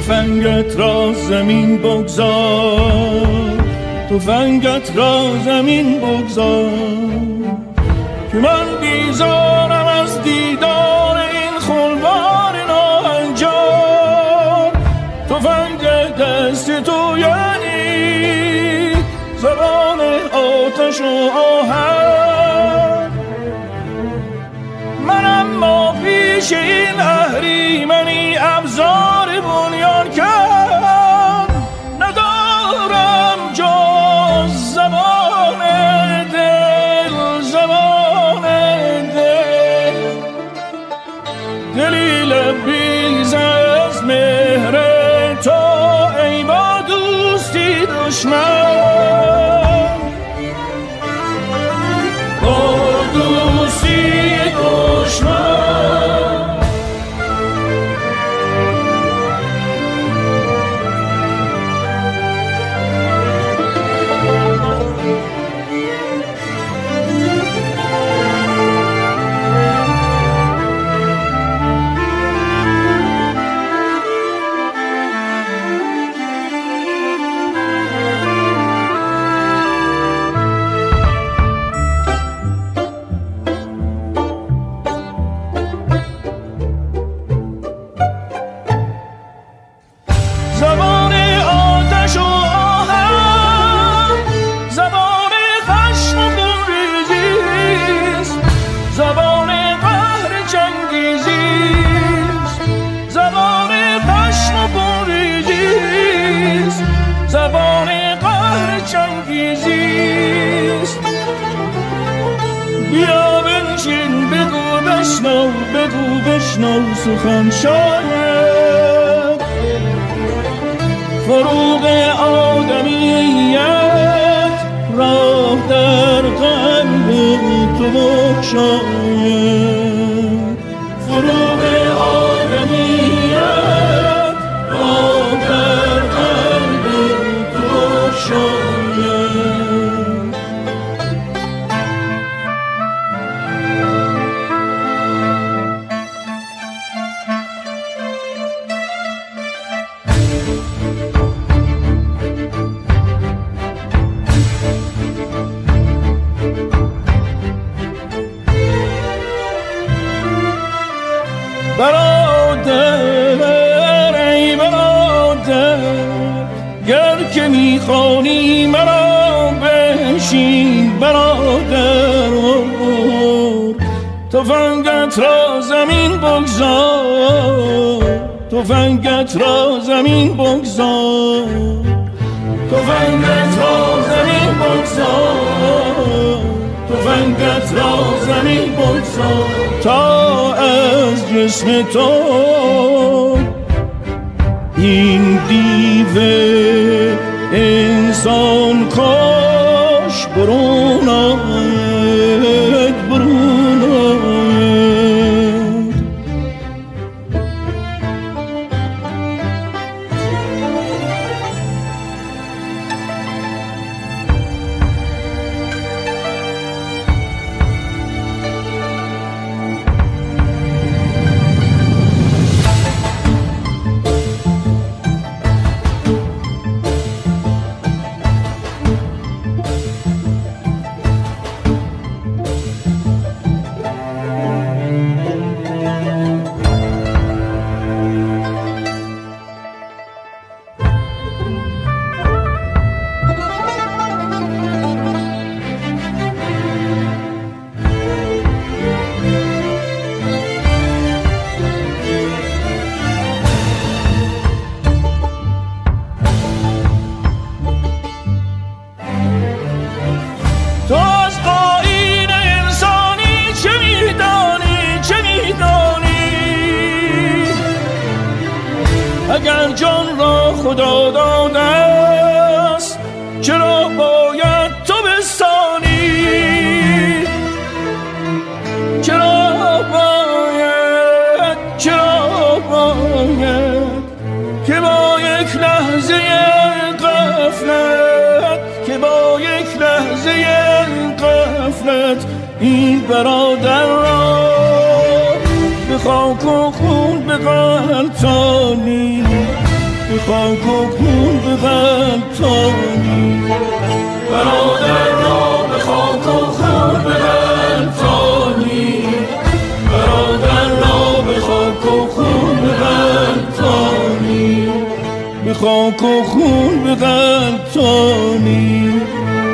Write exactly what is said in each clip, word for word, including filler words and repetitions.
تفنگت را زمین بگذار، تفنگت را زمین بگذار، که من بیزارم از دیدار این خلوار ناهنجار. تفنگ دست تو یعنی زبان آتش و آهن، من اما پیش این اهریمنی ابزار بنیان کن ندارم جز زبان دل، زبان دل، دلی لبریز از مهر تو ای با دوستی دشمن، با دوستی دشمن. بگو بشنو سخن شاید فروغ آدمیت راه در قلب تو بگشاید، فروغ آدمیت راه در قلب تو بگشاید. برادر ای برادر گر که میخوانی مرا بنشین برادر، تفنگت را زمین بگذار، تفنگت را زمین بگذار، تفنگت را زمین بگذار، تفنگت را زمین بگذار، تا از جسم تو این دیو انسان کاش برون آید، برون آید. اگر جان را خدا داده است چرا باید تو بستانی، چرا باید، چرا باید که با یک لحظه غفلت، که با یک لحظه غفلت این برادر را به خاک و خون بغلطانی، به خاک و خون بغلطانی، برادر را به خاک و خون بغلطانی، برادر را به خاک و خون بغلطانی، به خاک و خون بغلطانی.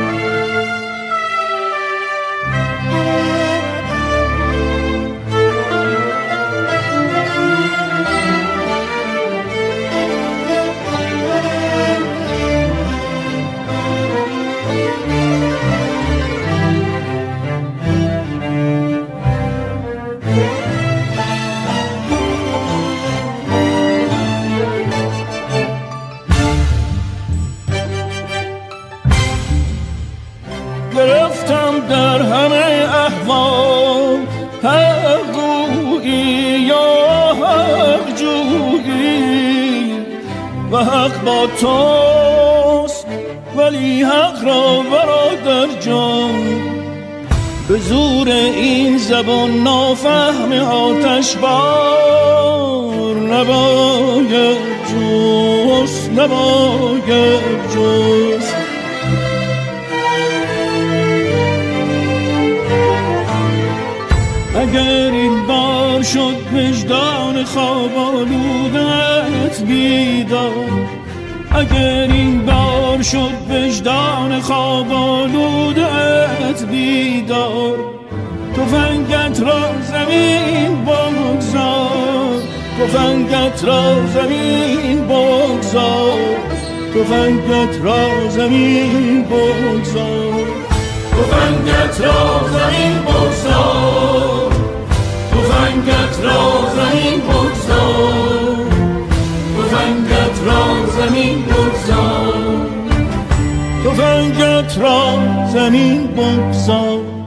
گرفتم در همه احوال حق گویی یا حق جویی، و حق با توست ولی حق را برادر جان، به زور این زبان نافهم آتش بار نباید جست، نباید جست. اگر این بار شد وجدان خواب آلودت بیدار، اگر این بار شد وجدان خواب آلودت بیدار، تفنگت را زمین بگذار، تفنگت را زمین بگذار، تفنگت را زمین بگذار، تفنگت را زمین بگذار، تفنگت را زمین بگذار، تفنگت را زمین بگذار، تفنگت را زمین بگذار.